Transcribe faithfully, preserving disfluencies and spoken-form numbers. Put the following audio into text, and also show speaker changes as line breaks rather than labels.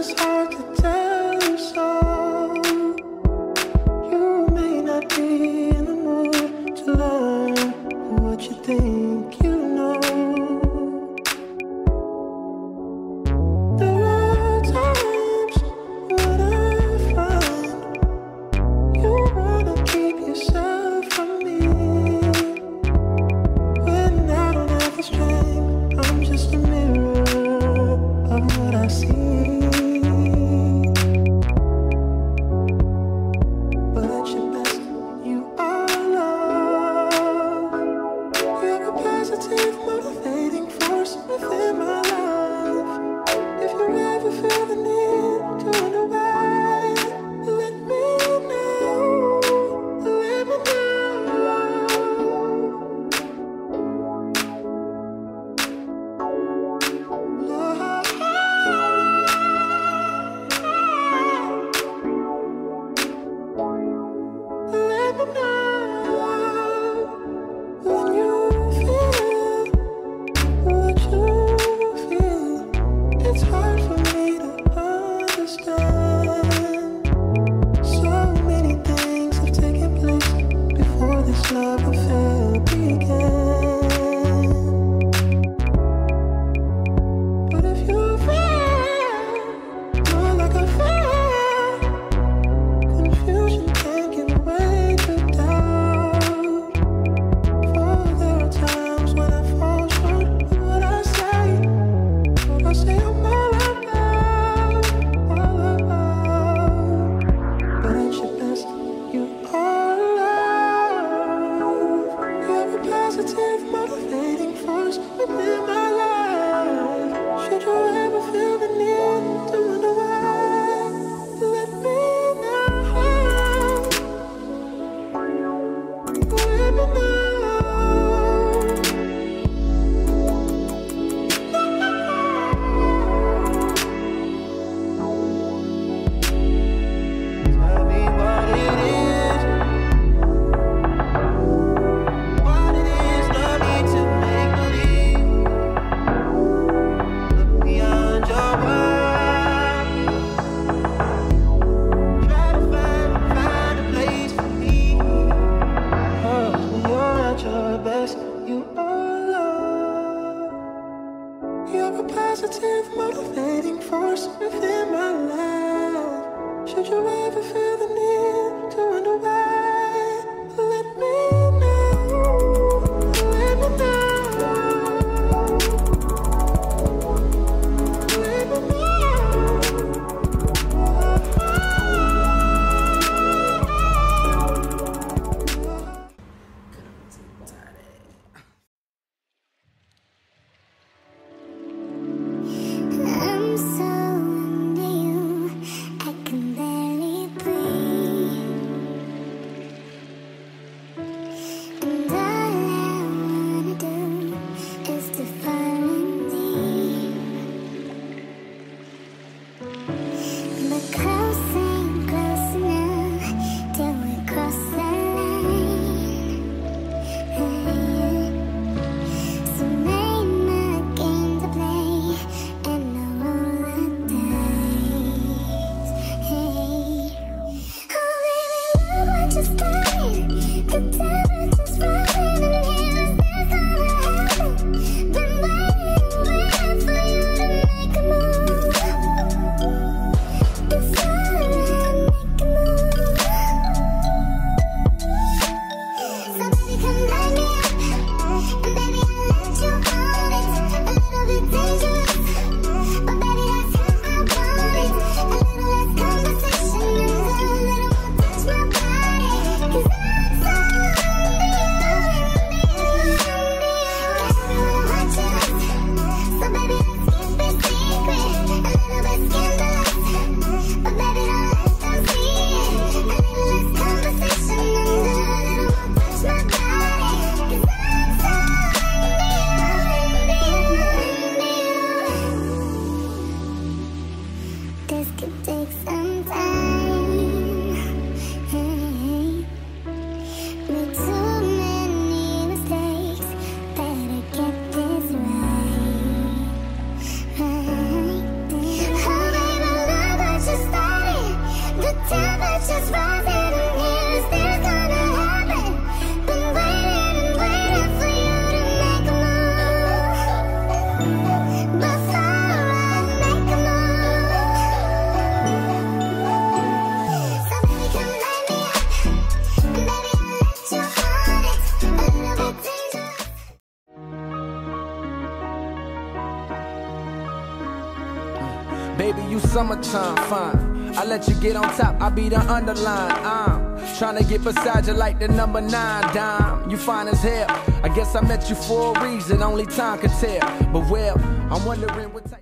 it's hard to tell you so. You may not be in the mood to learn what you think you know. There are times when I find you wanna keep yourself from me. When I don't have the strength, I'm just a mirror of what I see. But at your best, you are love. You're a positive, motivating force within my life. If you ever feel the need to wonder why, let me know. Let me know. Let me know when you feel what you feel. It's hard for me to understand. So many things have taken place before this love affair began. But if you feel more like a feel, confusion can give way to doubt. For there are times when I fall short of what I say. But I say I'm all about, all about. But at your best, you are love. You're a positive, motivating force within my life. Should you ever feel the need to wonder why, let me know. Let me know. Tell me what it is, what it is, no need to make believe. Look beyond your world. Try to find, find a place for me. 'Cause when you're at your best, you are love. You're a positive, motivating force within my life. Should you ever feel the need to wonder why, let me know. Let me know. Let me know.
I'm so into you, I can barely breathe. And all I wanna do is to fall in deep. But close ain't close enough till we cross the line. So name my game to play, and I'll roll the dice. Hey, oh baby, look what you started. The temperature's rising, and here is this gonna happen. Been waiting, waiting for you to make a move. Before I make a move. So baby, come light me up, and baby, I'll let you own it. A little bit dangerous, but baby, that's how I want it. A little less conversation and a little more touch my body. 'Cause I'm so Oh baby,
Baby, you summertime fine. I let you get on top, I be the underline. I'm trying to get beside you like the number nine dime. You fine as hell. I guess I met you for a reason, only time could tell. But well, I'm wondering what type